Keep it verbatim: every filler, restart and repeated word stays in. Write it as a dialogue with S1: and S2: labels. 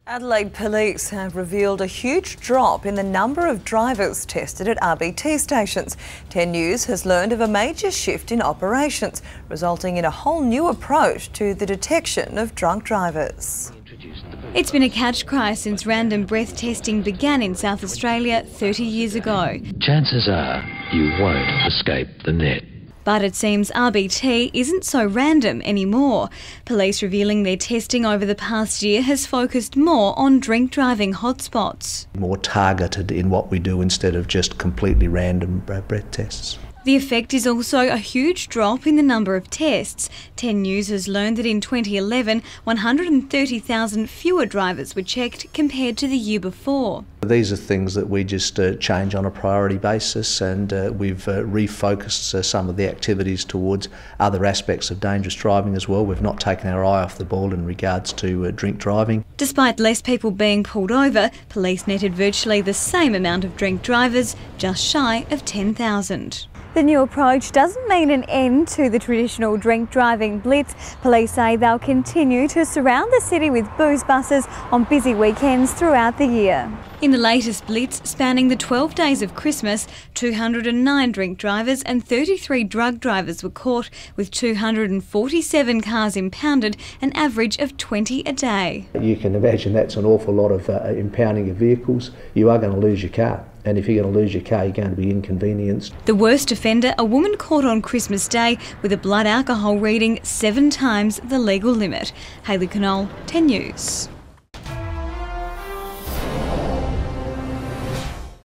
S1: Adelaide police have revealed a huge drop in the number of drivers tested at R B T stations. ten News has learned of a major shift in operations, resulting in a whole new approach to the detection of drunk drivers.
S2: It's been a catch cry since random breath testing began in South Australia thirty years ago.
S3: Chances are you won't escape the net.
S2: But it seems R B T isn't so random anymore. Police revealing their testing over the past year has focused more on drink driving hotspots.
S4: More targeted in what we do instead of just completely random breath tests.
S2: The effect is also a huge drop in the number of tests. ten News has learned that in twenty eleven, one hundred thirty thousand fewer drivers were checked compared to the year before.
S4: These are things that we just uh, change on a priority basis, and uh, we've uh, refocused uh, some of the activities towards other aspects of dangerous driving as well. We've not taken our eye off the ball in regards to uh, drink driving.
S2: Despite less people being pulled over, police netted virtually the same amount of drink drivers, just shy of ten thousand.
S5: The new approach doesn't mean an end to the traditional drink driving blitz. Police say they'll continue to surround the city with booze buses on busy weekends throughout the year.
S2: In the latest blitz, spanning the twelve days of Christmas, two hundred nine drink drivers and thirty-three drug drivers were caught, with two hundred forty-seven cars impounded, an average of twenty a day.
S4: You can imagine that's an awful lot of uh, impounding of vehicles. You are going to lose your car. And if you're going to lose your car, you're going to be inconvenienced.
S2: The worst offender, a woman caught on Christmas Day with a blood alcohol reading seven times the legal limit. Hayley Connell, ten News.